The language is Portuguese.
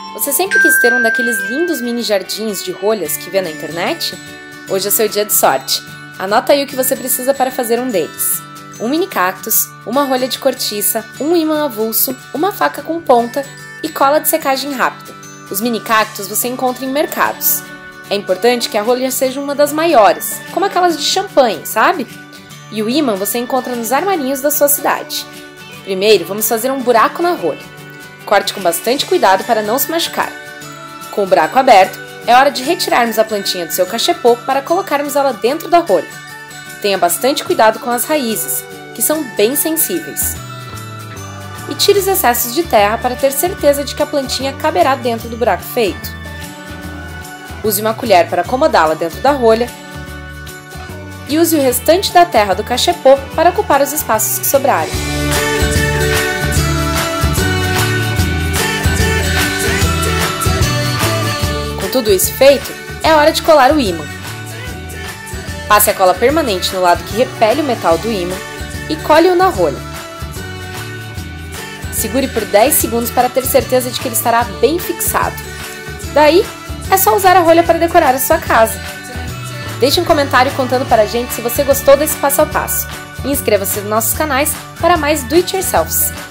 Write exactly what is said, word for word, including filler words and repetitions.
Você sempre quis ter um daqueles lindos mini jardins de rolhas que vê na internet? Hoje é seu dia de sorte. Anota aí o que você precisa para fazer um deles. Um mini cactus, uma rolha de cortiça, um ímã avulso, uma faca com ponta e cola de secagem rápida. Os mini cactus você encontra em mercados. É importante que a rolha seja uma das maiores, como aquelas de champanhe, sabe? E o ímã você encontra nos armarinhos da sua cidade. Primeiro, vamos fazer um buraco na rolha. Corte com bastante cuidado para não se machucar. Com o buraco aberto, é hora de retirarmos a plantinha do seu cachepô para colocarmos ela dentro da rolha. Tenha bastante cuidado com as raízes, que são bem sensíveis. E tire os excessos de terra para ter certeza de que a plantinha caberá dentro do buraco feito. Use uma colher para acomodá-la dentro da rolha e use o restante da terra do cachepô para ocupar os espaços que sobrarem. Com tudo isso feito, é hora de colar o ímã. Passe a cola permanente no lado que repele o metal do ímã e cole-o na rolha. Segure por dez segundos para ter certeza de que ele estará bem fixado. Daí, é só usar a rolha para decorar a sua casa. Deixe um comentário contando para a gente se você gostou desse passo a passo. E inscreva-se nos nossos canais para mais do it yourselfs.